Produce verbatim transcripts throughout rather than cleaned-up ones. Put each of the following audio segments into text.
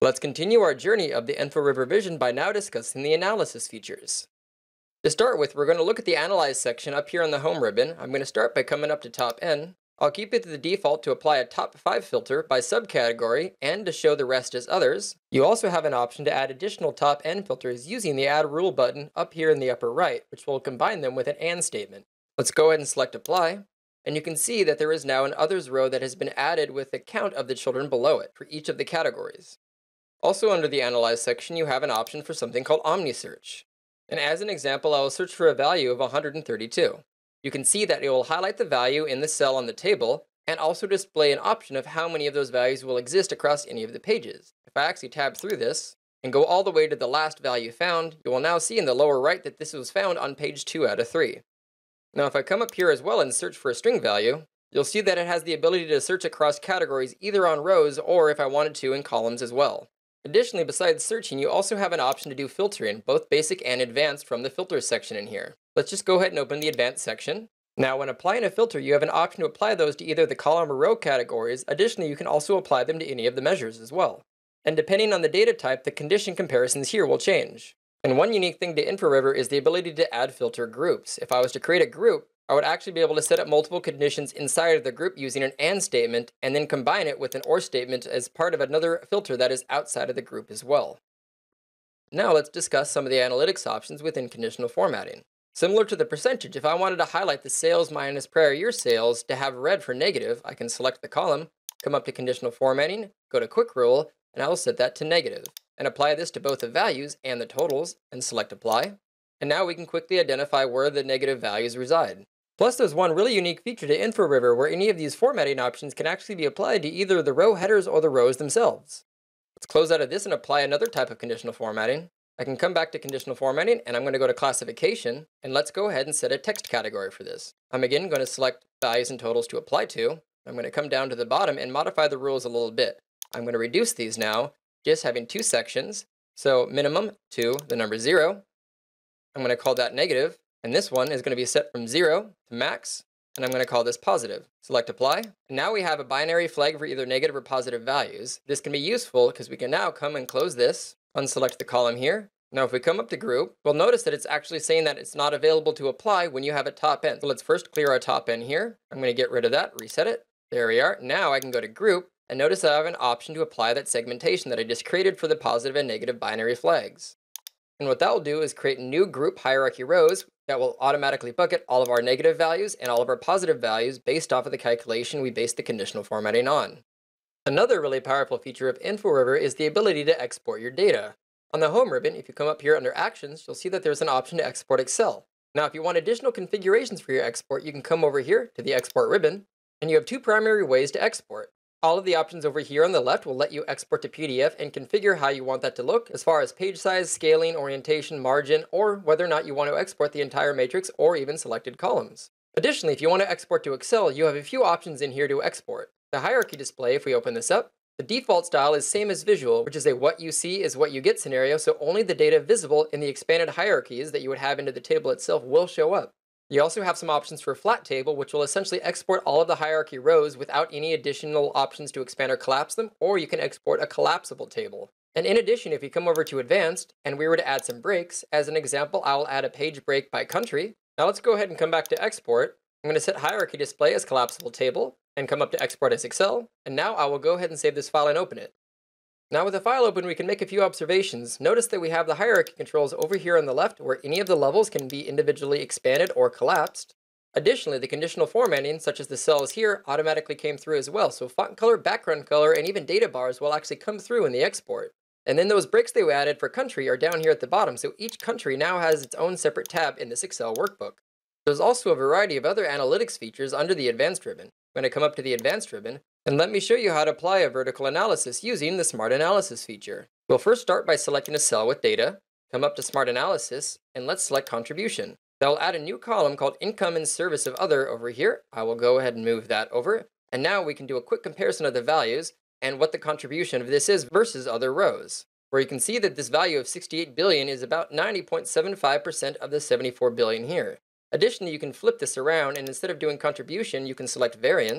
Let's continue our journey of the Inforiver vision by now discussing the analysis features. To start with, we're going to look at the Analyze section up here on the Home ribbon. I'm going to start by coming up to Top N. I'll keep it to the default to apply a top five filter by subcategory and to show the rest as others. You also have an option to add additional Top N filters using the Add Rule button up here in the upper right, which will combine them with an AND statement. Let's go ahead and select Apply. And you can see that there is now an Others row that has been added with the count of the children below it for each of the categories. Also under the Analyze section, you have an option for something called OmniSearch. And as an example, I will search for a value of one hundred thirty-two. You can see that it will highlight the value in the cell on the table and also display an option of how many of those values will exist across any of the pages. If I actually tab through this and go all the way to the last value found, you will now see in the lower right that this was found on page two out of three. Now if I come up here as well and search for a string value, you'll see that it has the ability to search across categories either on rows or, if I wanted to, in columns as well. Additionally, besides searching, you also have an option to do filtering, both basic and advanced, from the filters section in here. Let's just go ahead and open the advanced section. Now when applying a filter, you have an option to apply those to either the column or row categories. Additionally, you can also apply them to any of the measures as well. And depending on the data type, the condition comparisons here will change. And one unique thing to Inforiver is the ability to add filter groups. If I was to create a group, I would actually be able to set up multiple conditions inside of the group using an AND statement and then combine it with an OR statement as part of another filter that is outside of the group as well. Now let's discuss some of the analytics options within conditional formatting. Similar to the percentage, if I wanted to highlight the sales minus prior year sales to have red for negative, I can select the column, come up to conditional formatting, go to quick rule, and I will set that to negative, and apply this to both the values and the totals, and select apply. And now we can quickly identify where the negative values reside. Plus, there's one really unique feature to Inforiver where any of these formatting options can actually be applied to either the row headers or the rows themselves. Let's close out of this and apply another type of conditional formatting. I can come back to conditional formatting and I'm going to go to classification, and let's go ahead and set a text category for this. I'm again going to select values and totals to apply to. I'm going to come down to the bottom and modify the rules a little bit. I'm going to reduce these now, just having two sections. So minimum to the number zero. I'm going to call that negative. And this one is going to be set from zero to max, and I'm going to call this positive. Select apply, and now we have a binary flag for either negative or positive values. This can be useful because we can now come and close this, unselect the column here. Now if we come up to group, we'll notice that it's actually saying that it's not available to apply when you have a top N. So let's first clear our top N here. I'm going to get rid of that, reset it. There we are. Now I can go to group, and notice that I have an option to apply that segmentation that I just created for the positive and negative binary flags. And what that will do is create new group hierarchy rows that will automatically bucket all of our negative values and all of our positive values based off of the calculation we based the conditional formatting on. Another really powerful feature of Inforiver is the ability to export your data. On the Home ribbon, if you come up here under Actions, you'll see that there's an option to export Excel. Now, if you want additional configurations for your export, you can come over here to the Export ribbon, and you have two primary ways to export. All of the options over here on the left will let you export to P D F and configure how you want that to look as far as page size, scaling, orientation, margin, or whether or not you want to export the entire matrix or even selected columns. Additionally, if you want to export to Excel, you have a few options in here to export. The hierarchy display, if we open this up, the default style is same as visual, which is a what you see is what you get scenario, so only the data visible in the expanded hierarchies that you would have into the table itself will show up. You also have some options for flat table, which will essentially export all of the hierarchy rows without any additional options to expand or collapse them, or you can export a collapsible table. And in addition, if you come over to Advanced, and we were to add some breaks, as an example, I will add a page break by country. Now let's go ahead and come back to Export. I'm going to set Hierarchy Display as Collapsible Table, and come up to Export as Excel, and now I will go ahead and save this file and open it. Now with the file open, we can make a few observations. Notice that we have the hierarchy controls over here on the left where any of the levels can be individually expanded or collapsed. Additionally, the conditional formatting, such as the cells here, automatically came through as well. So font color, background color, and even data bars will actually come through in the export. And then those breaks that we added for country are down here at the bottom, so each country now has its own separate tab in this Excel workbook. There's also a variety of other analytics features under the Advanced ribbon. I'm going to come up to the Advanced ribbon, and let me show you how to apply a vertical analysis using the Smart Analysis feature. We'll first start by selecting a cell with data, come up to Smart Analysis, and let's select Contribution. That will add a new column called Income and Service of Other over here. I will go ahead and move that over, and now we can do a quick comparison of the values and what the contribution of this is versus other rows, where you can see that this value of sixty-eight billion is about ninety point seven five percent of the seventy-four billion here. Additionally, you can flip this around, and instead of doing contribution, you can select variance.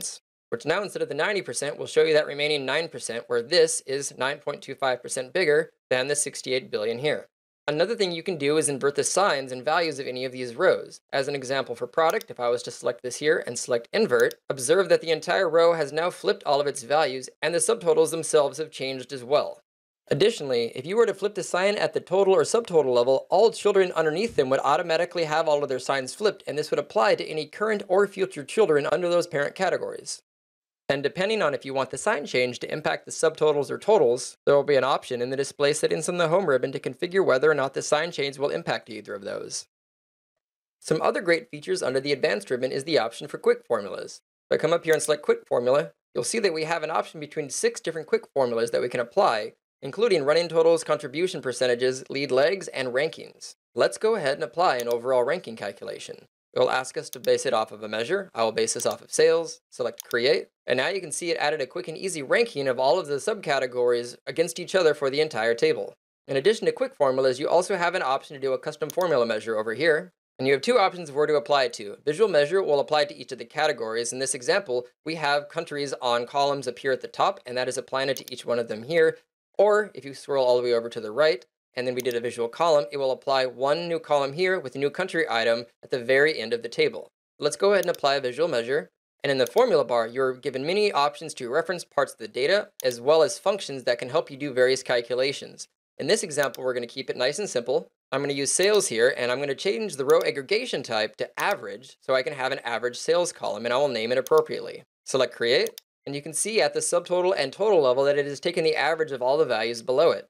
which now instead of the ninety percent will show you that remaining nine percent, where this is nine point two five percent bigger than the sixty-eight billion here. Another thing you can do is invert the signs and values of any of these rows. As an example for product, if I was to select this here and select invert, observe that the entire row has now flipped all of its values and the subtotals themselves have changed as well. Additionally, if you were to flip the sign at the total or subtotal level, all children underneath them would automatically have all of their signs flipped, and this would apply to any current or future children under those parent categories. And depending on if you want the sign change to impact the subtotals or totals, there will be an option in the display settings on the home ribbon to configure whether or not the sign change will impact either of those. Some other great features under the Advanced ribbon is the option for quick formulas. If I come up here and select Quick Formula, you'll see that we have an option between six different quick formulas that we can apply, including running totals, contribution percentages, lead legs, and rankings. Let's go ahead and apply an overall ranking calculation. It will ask us to base it off of a measure. I will base this off of sales, select Create, and now you can see it added a quick and easy ranking of all of the subcategories against each other for the entire table. In addition to quick formulas, you also have an option to do a custom formula measure over here, and you have two options of where to apply it to. Visual measure will apply to each of the categories. In this example, we have countries on columns appear at the top, and that is applying it to each one of them here. Or if you scroll all the way over to the right, and then we did a visual column, it will apply one new column here with a new country item at the very end of the table. Let's go ahead and apply a visual measure. And in the formula bar, you're given many options to reference parts of the data, as well as functions that can help you do various calculations. In this example, we're going to keep it nice and simple. I'm going to use sales here, and I'm going to change the row aggregation type to average, so I can have an average sales column, and I will name it appropriately. Select Create, and you can see at the subtotal and total level that it has taken the average of all the values below it.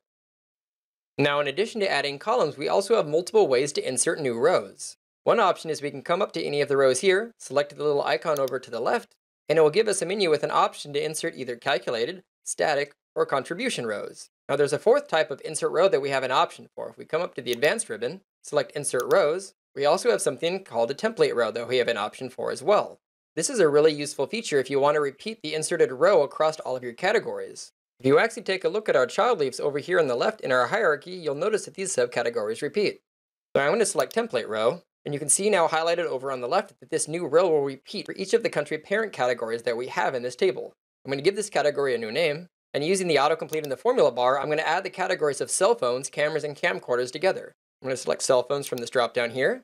Now, in addition to adding columns, we also have multiple ways to insert new rows. One option is we can come up to any of the rows here, select the little icon over to the left, and it will give us a menu with an option to insert either calculated, static, or contribution rows. Now, there's a fourth type of insert row that we have an option for. If we come up to the Advanced ribbon, select Insert Rows, we also have something called a template row that we have an option for as well. This is a really useful feature if you want to repeat the inserted row across all of your categories. If you actually take a look at our child leaves over here on the left in our hierarchy, you'll notice that these subcategories repeat. So I'm going to select Template Row, and you can see now highlighted over on the left that this new row will repeat for each of the country parent categories that we have in this table. I'm going to give this category a new name, and using the autocomplete in the formula bar, I'm going to add the categories of cell phones, cameras, and camcorders together. I'm going to select cell phones from this drop down here,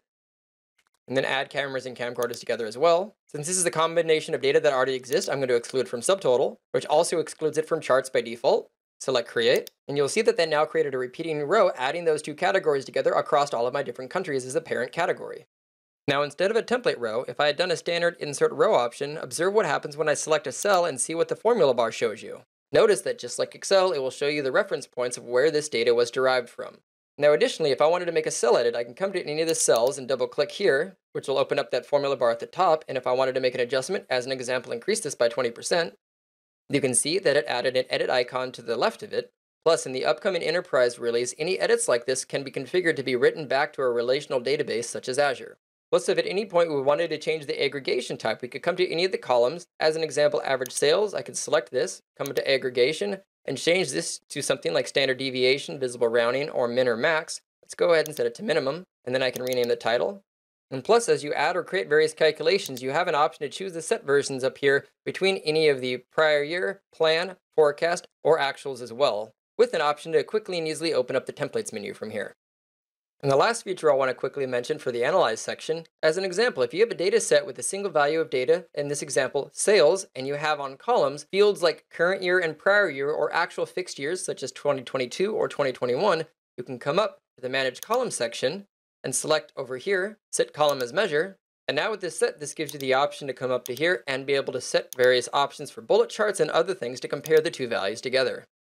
and then add cameras and camcorders together as well. Since this is a combination of data that already exists, I'm going to exclude from subtotal, which also excludes it from charts by default. Select Create, and you'll see that that now created a repeating row, adding those two categories together across all of my different countries as a parent category. Now, instead of a template row, if I had done a standard insert row option, observe what happens when I select a cell and see what the formula bar shows you. Notice that just like Excel, it will show you the reference points of where this data was derived from. Now, additionally, if I wanted to make a cell edit, I can come to any of the cells and double click here, which will open up that formula bar at the top. And if I wanted to make an adjustment, as an example, increase this by twenty percent, you can see that it added an edit icon to the left of it. Plus, in the upcoming enterprise release, any edits like this can be configured to be written back to a relational database such as Azure. Plus, if at any point we wanted to change the aggregation type, we could come to any of the columns. As an example, average sales, I could select this, come into aggregation, and change this to something like standard deviation, visible rounding, or min or max. Let's go ahead and set it to minimum, and then I can rename the title. And plus, as you add or create various calculations, you have an option to choose the set versions up here between any of the prior year, plan, forecast, or actuals as well, with an option to quickly and easily open up the templates menu from here. And the last feature I want to quickly mention for the Analyze section, as an example, if you have a data set with a single value of data, in this example, sales, and you have on columns fields like current year and prior year or actual fixed years such as twenty twenty-two or twenty twenty-one, you can come up to the Manage Column section and select over here, Set Column as Measure. And now with this set, this gives you the option to come up to here and be able to set various options for bullet charts and other things to compare the two values together.